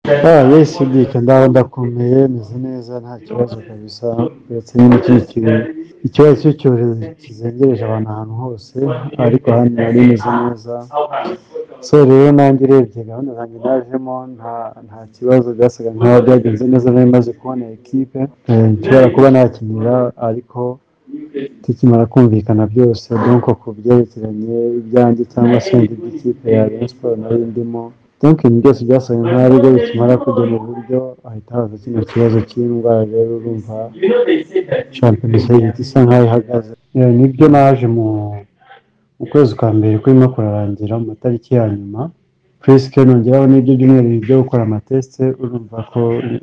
Yes Dick ndaho ndakomeye meze neza nta kibazo kabisa uretse nyine kino kintu ikibazo cy'icyorezo kizengereje abantu ahantu hose ariko hano nari meze neza so rero nanjye urebye gahunda zanjye najemo nta kibazo byasaga nkaho byagenze neza nari maze kubona ekipe nshobora kuba nakinira ariko tukimara kumvikana byose donc ku byerekeranye ibyanjye cyangwa se iby'ikipe ya Rayon Sports nari ndimo donc ibintu byose byasaga nkaho aribwo bikimara kujya mu buryo hahita haza kino kibazo cy'indwara rero urumva shampiyona ihita isa nkaho ihagaze. Nibyo naje mu kwezi kwa mbere kurimo kurarangira mu matariki ya nyuma presque nongeraho n'ibyo byumweru byo gukora amatesite urumva ko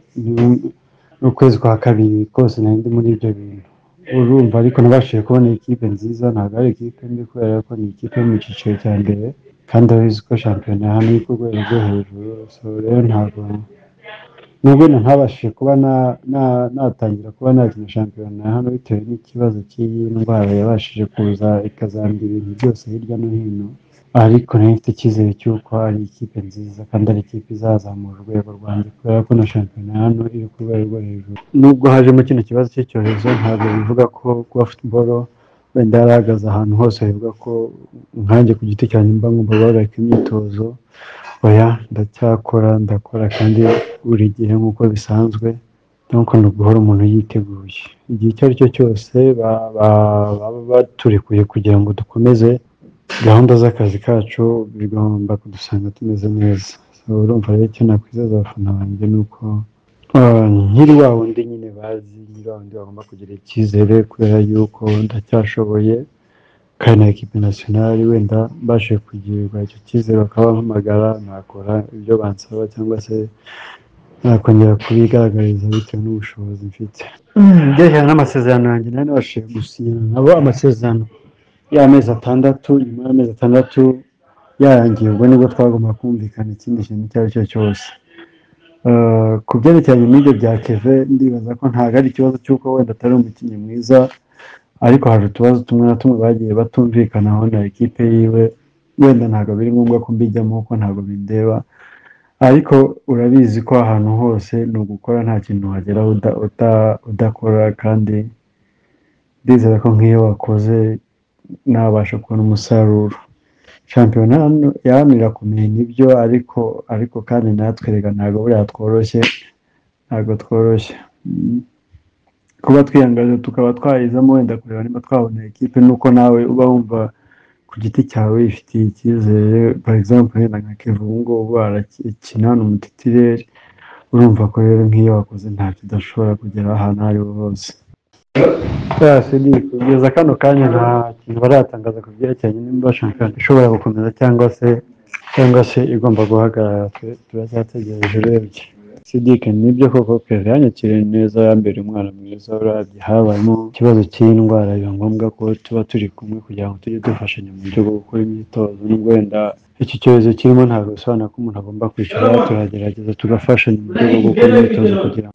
n'ukwezi kwa kabiri kose nari ndi muri ibyo bintu urumva ariko nabashije kubona ikipe nziza ntabwo ari ikipe mbi kubera ko ni ikipe yo mu cyiciro cya mbere kandi urabizi ko shampiyona hano iri ku rwego rwo hejuru so rero ntabwo nubwo ntabashije kuba natangira kuba nakina shampiyona hano bitewe n'ikibazo cy'iyi ndwara yabashije kuza ikazambya ibintu byose hirya no hino ariko nari mfite icyizere cy'uko ari ikipe nziza kandi ari ikipe izazamura urwego rwanjye kubera ko na shampiyona hano iri ku rwego rwo hejuru nubwo hajemo kino kibazo cy'icyorezo ntabwo bivuga ko kuba football wenda yarahagaze ahantu hose bivuga ko nkanjye ku giti cyanjye mba ngomba guhagarika imyitozo oya ndakora kandi buri gihe nk'uko bisanzwe nuko ni uguhora umuntu yiteguye igihe icyo ari cyo cyose baba baturekuye kugira ngo dukomeze gahunda z'akazi kacu bigomba kudusanga tumeze neza urumva rero icyo nakwizeza abafana banjye ni uko nkiri wa wundi nyine bazi nyiri wa wundi bagomba kugira icyizere kubera yuko ndacyashoboye kandi na ekipe nasiyonari wenda mbashije kugirirwa icyo cyizere bakabampamagara nakora ibyo bansaba cyangwa se nakongera kubigaragariza bitewe n'ubushobozi mfite byerekana n'amasezerano yanjye nari nabashije gusinya nabo amasezerano y'amezi atandatu nyuma y'amezi atandatu yarangiye ubwo nibwo twagomba kumvikana ikindi kintu icyo ari cyo cyose ku byerekeranye n'ibyo bya Keve ndibaza ko ntabwo ari ikibazo cy'uko wenda atari umukinnyi mwiza ariko hari utubazo tumwe na tumwe bagiye batumvikanaho na ekipe yiwe wenda ntabwo biri ngombwa ko mbijyamo kuko ntabwo bindeba ariko urabizi ko ahantu hose ni ugukora nta kintu wageraho udakora kandi ndizera ko nk'iyo wakoze nabasha kubona umusaruro shampiyona hano irakomeye nibyo ariko kandi natwe reka ntabwo buriya tworoshye kuba twiyangaje tukaba twayizamo wenda kureba niba twabona ekipe nuko nawe uba wumva ku giti cyawe ifitiye icyizere par exemple wenda nka Kevin ubu ngubu arakina hano mu titireri urumva ko rero nk'iyo wakoze nta kidashobora kugera ahantu aho ariho hose kugeza kano kanya nta kintu baratangaza ku byerekeranye nimba shampiyona ishobora gukomeza cyangwa se igomba guhagarara turacyategereje urebye Sidike nibyo koko Kevin yanyakiriye neza yambere umwana mwiza urabye habayemo ikibazo cy'indwara biba ngombwa ko tuba turi kumwe kugira ngo tujye dufashanya mu buryo bwo gukora imyitozo nubwo wenda iki cyorezo kirimo ntabwo bisobanura ko umuntu agomba kwicara turagerageza tugafashanya mu buryo bwo gukora imyitozo kugira ngo